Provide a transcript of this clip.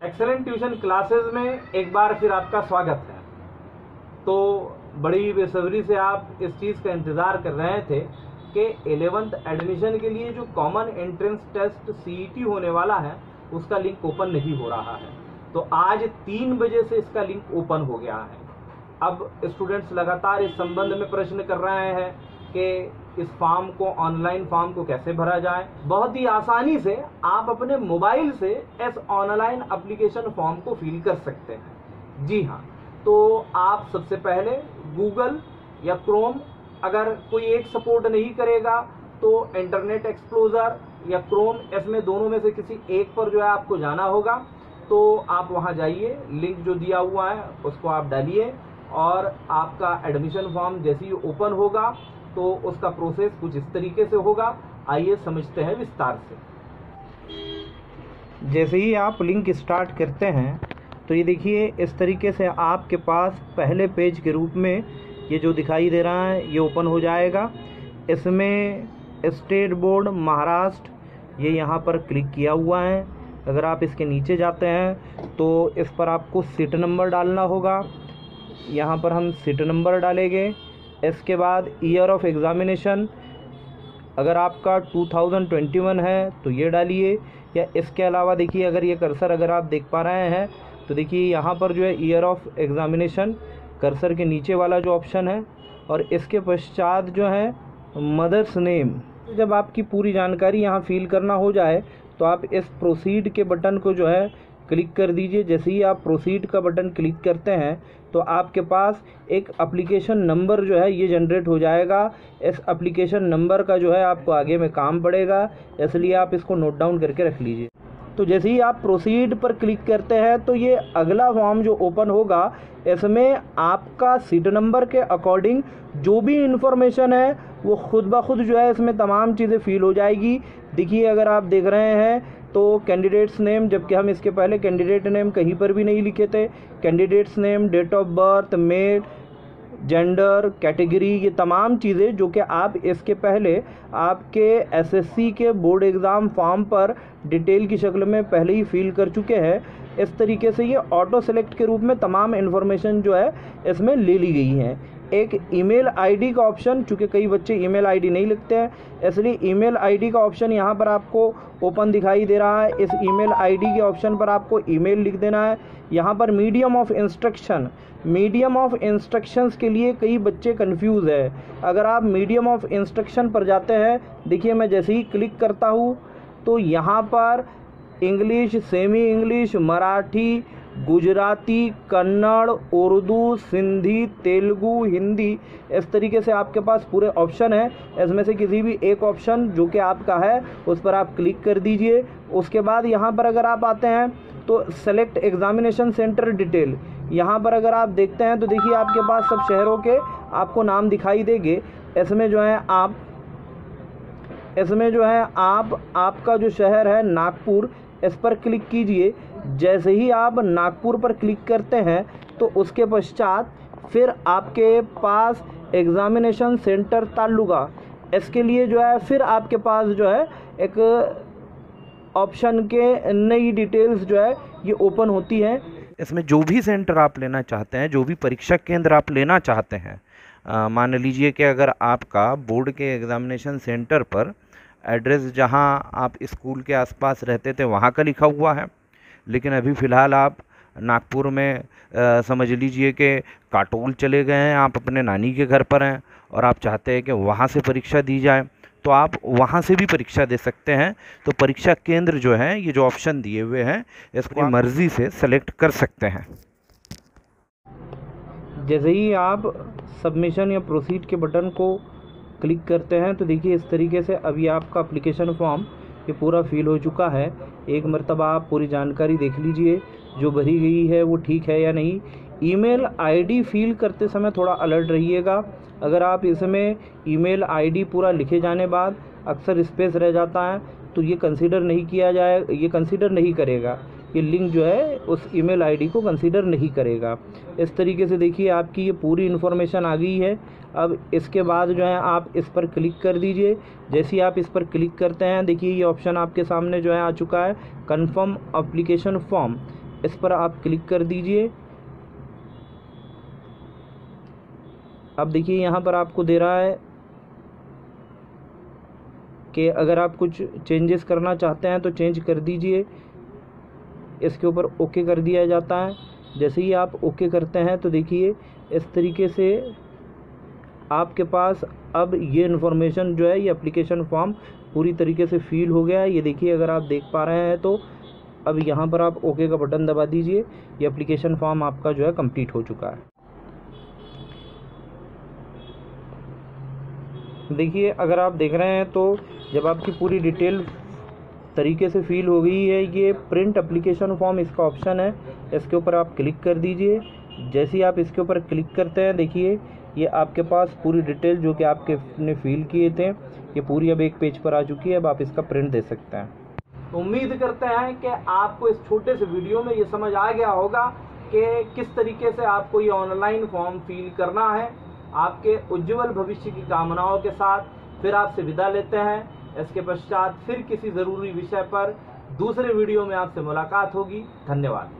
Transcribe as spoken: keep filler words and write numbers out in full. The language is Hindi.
एक्सेलेंट ट्यूशन क्लासेस में एक बार फिर आपका स्वागत है। तो बड़ी बेसब्री से आप इस चीज़ का इंतज़ार कर रहे थे कि इलेवेंथ एडमिशन के लिए जो कॉमन एंट्रेंस टेस्ट सीईटी होने वाला है उसका लिंक ओपन नहीं हो रहा है। तो आज तीन बजे से इसका लिंक ओपन हो गया है। अब स्टूडेंट्स लगातार इस संबंध में प्रश्न कर रहे हैं कि इस फॉर्म को, ऑनलाइन फॉर्म को कैसे भरा जाए। बहुत ही आसानी से आप अपने मोबाइल से इस ऑनलाइन एप्लीकेशन फॉर्म को फिल कर सकते हैं। जी हाँ, तो आप सबसे पहले गूगल या क्रोम, अगर कोई एक सपोर्ट नहीं करेगा तो इंटरनेट एक्सप्लोरर या क्रोम, इसमें दोनों में से किसी एक पर जो है आपको जाना होगा। तो आप वहां जाइए, लिंक जो दिया हुआ है उसको आप डालिए और आपका एडमिशन फॉर्म जैसे ही ओपन होगा तो उसका प्रोसेस कुछ इस तरीके से होगा। आइए समझते हैं विस्तार से। जैसे ही आप लिंक स्टार्ट करते हैं तो ये देखिए इस तरीके से आपके पास पहले पेज के रूप में ये जो दिखाई दे रहा है ये ओपन हो जाएगा। इसमें स्टेट बोर्ड महाराष्ट्र ये यहाँ पर क्लिक किया हुआ है। अगर आप इसके नीचे जाते हैं तो इस पर आपको सीट नंबर डालना होगा। यहाँ पर हम सीट नंबर डालेंगे। इसके बाद ईयर ऑफ एग्ज़ामिनेशन, अगर आपका टू थाउजेंड ट्वेंटी वन है तो ये डालिए। या इसके अलावा देखिए, अगर ये कर्सर अगर आप देख पा रहे हैं तो देखिए यहाँ पर जो है ईयर ऑफ एग्ज़ामिनेशन कर्सर के नीचे वाला जो ऑप्शन है, और इसके पश्चात जो है मदर्स नेम। जब आपकी पूरी जानकारी यहाँ फिल करना हो जाए तो आप इस प्रोसीड के बटन को जो है क्लिक कर दीजिए। जैसे ही आप प्रोसीड का बटन क्लिक करते हैं तो आपके पास एक एप्लीकेशन नंबर जो है ये जनरेट हो जाएगा। इस एप्लीकेशन नंबर का जो है आपको आगे में काम पड़ेगा, इसलिए आप इसको नोट डाउन करके रख लीजिए। तो जैसे ही आप प्रोसीड पर क्लिक करते हैं तो ये अगला फॉर्म जो ओपन होगा, इसमें आपका सीट नंबर के अकॉर्डिंग जो भी इंफॉर्मेशन है वो खुद ब खुद जो है इसमें तमाम चीज़ें फिल हो जाएगी। देखिए, अगर आप देख रहे हैं तो कैंडिडेट्स नेम, जबकि हम इसके पहले कैंडिडेट नेम कहीं पर भी नहीं लिखे थे। Candidates name, date of birth, mail, gender, category, ये तमाम चीज़ें जो कि आप इसके पहले आपके एसएससी के बोर्ड एग्ज़ाम फॉर्म पर डिटेल की शक्ल में पहले ही फिल कर चुके हैं। इस तरीके से ये ऑटो सेलेक्ट के रूप में तमाम इन्फॉर्मेशन जो है इसमें ले ली गई है। एक ईमेल आईडी का ऑप्शन, चूँकि कई बच्चे ईमेल आईडी नहीं लिखते हैं इसलिए ईमेल आईडी का ऑप्शन यहाँ पर आपको ओपन दिखाई दे रहा है। इस ईमेल आईडी के ऑप्शन पर आपको ईमेल लिख देना है। यहाँ पर medium of instruction, medium of instructions के लिए कई बच्चे कंफ्यूज है। अगर आप मीडियम ऑफ इंस्ट्रक्शन पर जाते हैं, देखिए मैं जैसे ही क्लिक करता हूँ तो यहाँ पर English, semi English, Marathi, Gujarati, Kannada, Urdu, Sindhi, Telugu, Hindi, इस तरीके से आपके पास पूरे ऑप्शन है। इसमें से किसी भी एक ऑप्शन जो कि आपका है उस पर आप क्लिक कर दीजिए। उसके बाद यहाँ पर अगर आप आते हैं तो सेलेक्ट एग्जामिनेशन सेंटर डिटेल, यहाँ पर अगर आप देखते हैं तो देखिए आपके पास सब शहरों के आपको नाम दिखाई देंगे। इसमें जो है आप इसमें जो है आप आपका जो शहर है नागपुर, इस पर क्लिक कीजिए। जैसे ही आप नागपुर पर क्लिक करते हैं तो उसके पश्चात फिर आपके पास एग्ज़ामिनेशन सेंटर तालुका, इसके लिए जो है फिर आपके पास जो है एक ऑप्शन के नई डिटेल्स जो है ये ओपन होती हैं। इसमें जो भी सेंटर आप लेना चाहते हैं, जो भी परीक्षा केंद्र आप लेना चाहते हैं, मान लीजिए कि अगर आपका बोर्ड के एग्ज़ामिनेशन सेंटर पर एड्रेस जहां आप स्कूल के आसपास रहते थे वहां का लिखा हुआ है, लेकिन अभी फ़िलहाल आप नागपुर में आ, समझ लीजिए कि काटोल चले गए हैं, आप अपने नानी के घर पर हैं और आप चाहते हैं कि वहां से परीक्षा दी जाए, तो आप वहां से भी परीक्षा दे सकते हैं। तो परीक्षा केंद्र जो है, ये जो ऑप्शन दिए हुए हैं, इसको आप मर्ज़ी से सेलेक्ट कर सकते हैं। जैसे ही आप सबमिशन या प्रोसीड के बटन को क्लिक करते हैं तो देखिए इस तरीके से अभी आपका एप्लीकेशन फॉर्म ये पूरा फिल हो चुका है। एक मरतबा आप पूरी जानकारी देख लीजिए, जो भरी गई है वो ठीक है या नहीं। ईमेल आईडी फिल करते समय थोड़ा अलर्ट रहिएगा। अगर आप इसमें ईमेल आईडी पूरा लिखे जाने बाद अक्सर स्पेस रह जाता है तो ये कंसीडर नहीं किया जाए, ये कंसीडर नहीं करेगा, ये लिंक जो है उस ईमेल आईडी को कंसीडर नहीं करेगा। इस तरीके से देखिए आपकी ये पूरी इन्फॉर्मेशन आ गई है। अब इसके बाद जो है आप इस पर क्लिक कर दीजिए। जैसे ही आप इस पर क्लिक करते हैं देखिए ये ऑप्शन आपके सामने जो है आ चुका है, कन्फर्म एप्लीकेशन फॉर्म। इस पर आप क्लिक कर दीजिए। अब देखिए यहाँ पर आपको दे रहा है कि अगर आप कुछ चेंजेस करना चाहते हैं तो चेंज कर दीजिए। इसके ऊपर ओके कर दिया जाता है। जैसे ही आप ओके करते हैं तो देखिए इस तरीके से आपके पास अब ये इन्फॉर्मेशन जो है, ये एप्लीकेशन फॉर्म पूरी तरीके से फिल हो गया है। ये देखिए, अगर आप देख पा रहे हैं तो अब यहाँ पर आप ओके का बटन दबा दीजिए। ये एप्लीकेशन फॉर्म आपका जो है कंप्लीट हो चुका है। देखिए, अगर आप देख रहे हैं तो जब आपकी पूरी डिटेल तरीके से फिल हो गई है, ये प्रिंट एप्लीकेशन फॉर्म इसका ऑप्शन है, इसके ऊपर आप क्लिक कर दीजिए। जैसे ही आप इसके ऊपर क्लिक करते हैं, देखिए ये आपके पास पूरी डिटेल जो कि आपके ने फिल किए थे, ये पूरी अब एक पेज पर आ चुकी है। अब आप इसका प्रिंट दे सकते हैं। उम्मीद करते हैं कि आपको इस छोटे से वीडियो में ये समझ आ गया होगा कि किस तरीके से आपको ये ऑनलाइन फॉर्म फिल करना है। आपके उज्जवल भविष्य की कामनाओं के साथ फिर आपसे विदा लेते हैं। इसके पश्चात फिर किसी ज़रूरी विषय पर दूसरे वीडियो में आपसे मुलाकात होगी। धन्यवाद।